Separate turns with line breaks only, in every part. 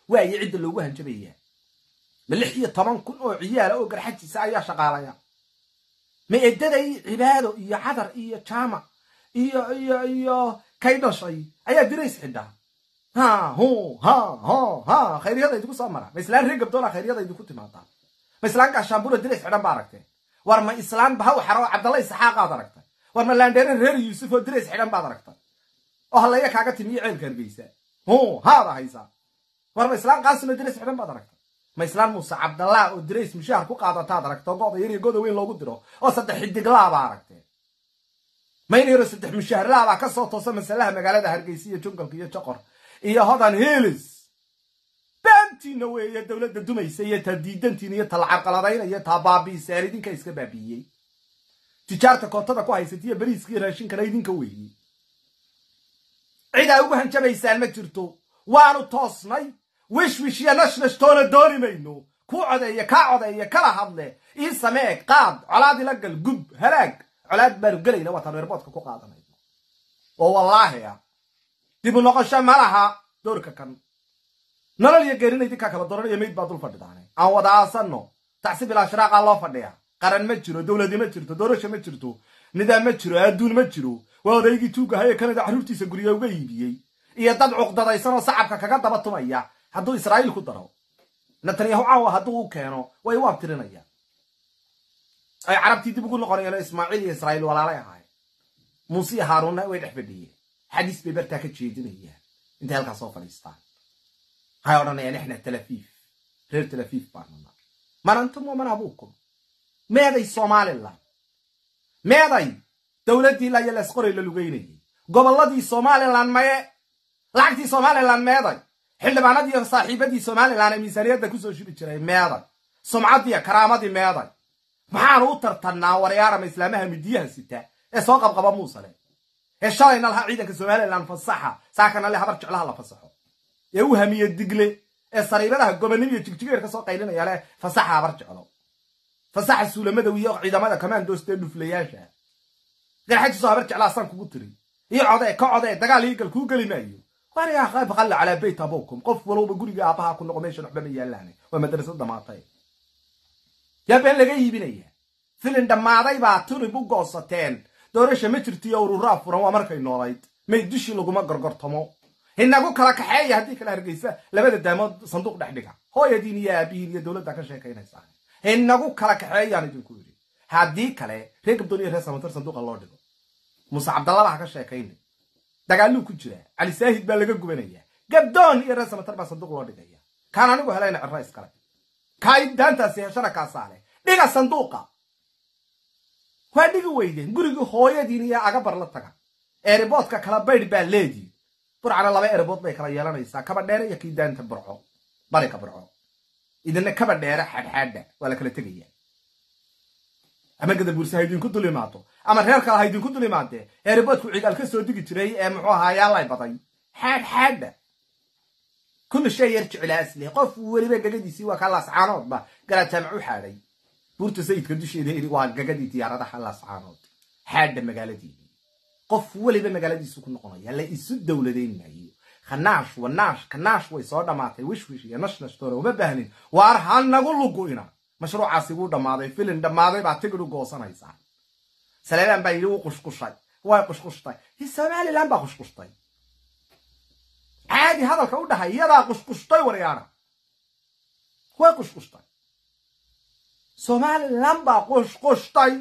واي عيد اللي وهن جبيه ملحية طبعا كل عيال أو جرحتي سايا شغالة ما إددي عباده يا عذر يا جامع يا كيدا شيء أي دريس حدا ها خيرية ده يدكوا سامرة مثلاً رجب دولا خيرية ده يدكوا تماطا مثلاً كشامبورة دريس حدا باركته ورما إسلام بهاو حرام عبد الله إسحاق قادركته ورما لاندير رير يوسف دريس حدا باركته وهلا يا كعكة تميع الكربيسة هذا هيسا ورما إسلام قاسم دريس حدا باركته ما إسلام موسى عبد الله ودريس مشاهر كو قادة تادركته قاضي يري قاضي وين لو قدره أو صدح حدق لا باركته ما ينيرو صدح مشاهر لا بقى كسوة وصل مسلاها مقالة هرقيسية جنقل كي يتشقر إيه هذا هيلز بنتي نوية الدولة الدميسية تديدنتي نية العقلين نية بابي ساردين كيس كبابية تجارة كوتة كويسة تيا بريس كي راشين كرايدين كوي عيدا وجهن جبي سالمة جرتو وانو توصني وش يا نش تون الدوري منو كو عدي كعدي كلا هذله إيه سماك قاد على ذي لقى الجب هلاك على برجلي لو تنربطك كو قادنا والله يا تبو نقاشة مرها دورك كان نرى يجرين يديك كلا دورنا يميت بعض الفردانة أو وضع صنّو تحسب الأشراق الله فرديها قرن متجرو دولة دي متجرو دورش متجرو نظام متجرو أدون متجرو وهذا يجي توجه هاي كانت حروفتي سجورية وجايبيه يضد عقدة يصير صعب ككذا بطمية هدو إسرائيل كدروا نتنياهو عاو هدو كانوا ويواب ترينيا أي عربتي تبقول لقرية إسماعيل إسرائيل ولا لا هاي موسى هارون ويدح بديه حديث ببرتاك تشيدنيا انت هلك صوف الإسلام هاي أورنا يعني إحنا تلفيف غير تلفيف بارنا ما أنتم ومن أبوكم ماذا الصومال الله ماذا دولتي لا يلسقر إلا لغيني قبل الله دي الصومال الله ما لعكتي الصومال الله ماذا حل ما ندي صاحبتي الصومال الله ميزانية دكوسو شو بتشري ماذا سمعتي كرامتي ماذا maxaan u tartanaa waryaara islaamaha midiyaha sita ee soo qabqaba muusale ee shalayna laha ciidanka Soomaaliland fasaxa saakana la habar jeclaha la fasaxo ee u hamiye digle ee sariiradaha gobonimo jigjigeer ka soo qaylinaya leh fasaxa habar jeclo fasaxa suulamada wiyo ciidamada commandos-te dhuflayaasha garxad soo habar jeclaha san kugu tiri iyo coday dagaal iigal ku galimayo wariya qayb qalla ala bayt abukum qof walba guriga aabaha ku noqomeeshan waxba ma yeelaan waa madrasada dhamaatay يا بين لقي بنيه فيلن دماday baa turib u goosateen doorasho ma jirtiyo urura furan waa markay noolayd ma dishi lagu ma gorgortamo inagu kala kaxeeya hadii kala hargeysa labada daamood sanduuq dhaxdhiga hooyadiin iyo aabihiin iyo dawladda ka sheekaynaysa inagu kala kaxeeyaan idinku yiri hadii kale reeg dooniyo reer samatar sanduuqa loo dhigo Musa Abdallah ka sheekaynay dagaalu ku jira Ali Saahid baa laga gubanaya gabdoon iyo reer samatar baa sanduuq loo dhigaya kaan anigu helayna rays kale كاي دانتا سيشارة كاسالة ديغا صندوقة كوا ديغو ويدين غوريغو هويا دينيا اغا برلتاغا ايربوتكا كلا بيد با ليدي برعنا لبا ايربوت باي كلا يلانيسا كبا دheer يا كي دانتا برعو باريكا برعو idina kaba dheer xadxaada wala kala tagaya ama gada bursa haydin ku dulimaato ama reer kala haydin ku dulimaade erebadku cigal ka soo digi jiray ee muxuu ahaa yaalay baday xadxaada كل شيء يرجع إلى أصله قف ولي بقى سي وخلاص عانود با قال جمعوا حالي بورت سيد كدش يدير وقاعد تيارة خلاص عانود حاد مقالتي قف ولي بمقالتي سكون قناة يلا يسد دولتين معي خناش والناش كناش ويصور معطي وش يا نش ترى وببهنين وارهان نقول له قوينا مشروع عصيبو دماغي فيلم دماغي بعتقدوا قوسنا يسان سلام بيلو قشقشاي وقشقشاي السلام لام بقشقشاي عادي هذا الكون هي لا قشقشطي وريانا هو قشقشطي سومال لمبا قشقشطي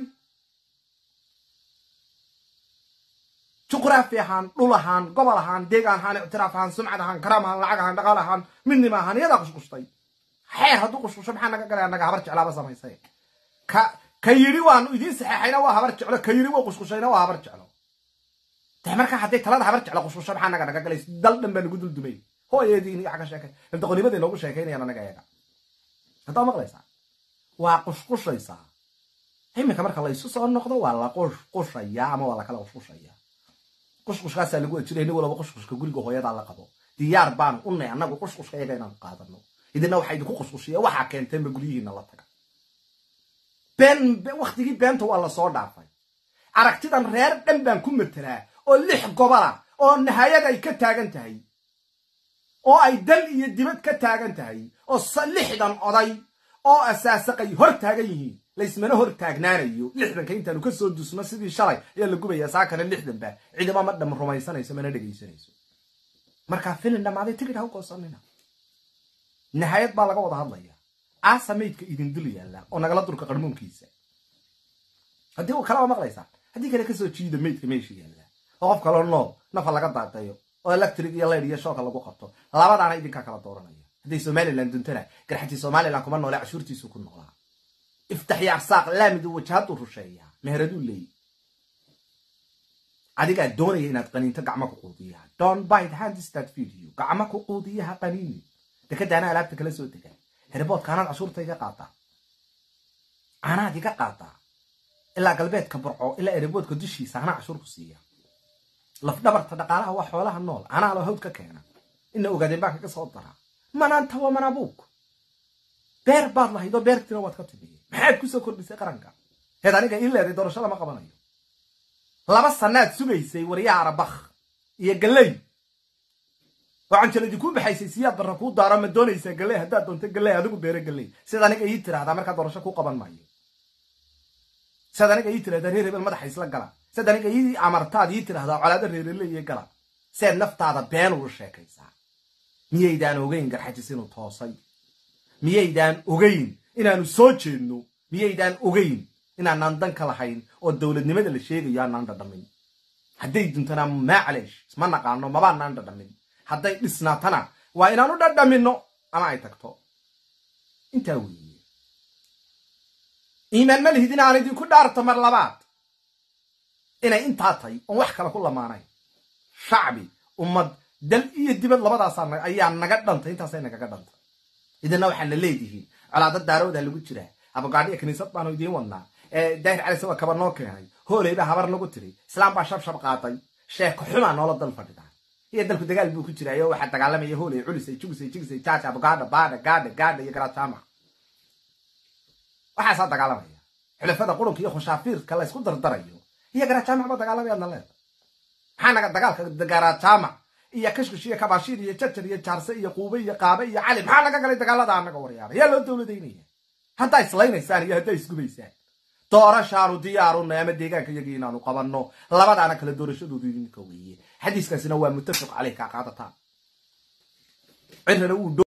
جغرافياهان دولهان قبلهان ديغانهان اعترافهان سمعدهان كرامهان لعقهان دقالهان مني maahan yada qashqushtay xeer hadu qashqusho maxaa naga galay anaga habar jeclaaba samaysay ka yiri waan idin saxayna waa habar jeclo ka yiri waa qashqushayna waa habar jeclo marka haday talada habar jeclo qashqusho maxaa naga galay dal dhan baan ugu duldumay hooyadiin iyo xaga sheekay inta qonibada inoogu sheekaynayaan anaga yaga hada maqlaysaa waa qashqushaysa imika marka la isu soo noqdo waa la qashqushaya ama waa la kala qashqushaya qashqushkaas lagu jiray inuu walba qashqushka guriga hooyada la qabo diyaar baan u nahay anagu qashqushka iyaga inaan qaadano idina waxa idinku qashqushiya waxa keentay ma guriyihiina la taga ben waqtigii beenta waa la soo dhaafay aragtidan reer dhan baan ku metelaa oo 6 gobol ah oo nihayada ay ka taagan tahay oo ay dal iyo dibad ka taagan tahay oo 60 oday oo asaasaqay hor taagan yihiin laysmana hor taagnaanayo 60 intaanu ka soo dusno sidii shalay ayaa la gubaya saakana 60 ba ciidama ma dham rumaysanayso mana dhageysanayso marka filin dhamaaday tigid ha u goosanina nihayad baa laga wada hadlaya aasameedka idin dul yaala oo nagala durka qarmuunkiisa hadii uu kala maqlaysaa hadii kale ka soo jiido meedka meeshii yaala oo qof kale nool nafa laga daatayo oo electric iyo leer iyo shock lagu qabto labadaana idinka kala dooranaya hadii Somaliland duntana garxati Somaliland kuma noolaa cashuurtiisu ku noolaa افتح يا عساق لامد وجهته رشيا مهردو لي adiga doonaya inaad qaniinta gacmo ku quudiyaa don't buy the hands that feed you gacmo ku quudiyaa qaniini dekadana alaabta kala soo tagaa herbood kaanad cashuurta iga qaata anaad iga qaata ilaa galbeedka burco ilaa herboodka dushiisa ana cashuur ku siiya laf dhabarta dhaqaalaha waa xoolaha nool ana la hawd ka keena in ogaadeen baa ka soo dara mananta waa manabuuk beer baad lahayd oo beertina waad ka tibiyay maxaad ku soo kordhisay qaranka heed aniga ilaa doorashada ma qabanayo laba sanaad sugaysay wariyaha Arbakh iyo galay waxaan jiladi ku baxaysay siyaad barra ku daaro ma doonaysaa galay hadaa doonto galay adigu beere galay sida aniga ii tiraahdaa marka doorasho ku qaban maayo sida aniga ii tiraahdaa reer hebel madaxa isla gala sida aniga ii amartaad ii tiraahdaa colaada reer leeyahay gala seen naftaada been u sheekaysaa miyaydaan ogeyn garxajis inuu toosay miyaydaan ogeyn inaanu soo jeedno miyaydaan ogeyn inaan dan ka lahayn oo dawladnimada la sheegayo aan dhadhamin haday duntana maacaleesh isma naqaano ma baan dhadhamin haday dhisnaatana waa inaanu dhadhamino ama ay tagto inta weeye iimaan ma lihidin aan idin ku dhaarto mar labaad inay inta tahay oo wax kala ku lamaanay shacbi ummad dal iyo dibad labadaas ayaa naga dhantay intaas ay naga dhantay idina waxa la leeyahay calaada daarowda lagu jiraa abagaadhiga kaniisad baan idin wadnaa daahir cali sawa kaba noo keenay hoolayba habar lagu tiri islaam baa shab qaatay sheeko xuma nolol dal fadhida iyo dalku dagaal buu ku jiraayo waxa dagaalamaya hoolay culisay jigsay taata abagaadha gaadha iyo garaatama waxa sa dagaalamaya xulafada qurunka iyo khashaafiirka la isku dardarayo iyo garaatama ba dagaalamaya naleed maxaa naga dagaalka garaatama iyo kashkushiya kabashir iyo jarjar iyo jaarse iyo quube iyo qaaba iyo cali maxaa naga galay dagaalada anaga waryaar yaa loo dawladeynaya hadda islaynaysan iyo hadda isgubaysan doorashaanu diyaaru naama deegaanka yaga inaanu qabanno labadaana kala doorashadoodu idinka weeye xadiiskaasina waa muttafaq calayka qaadata cirrana uu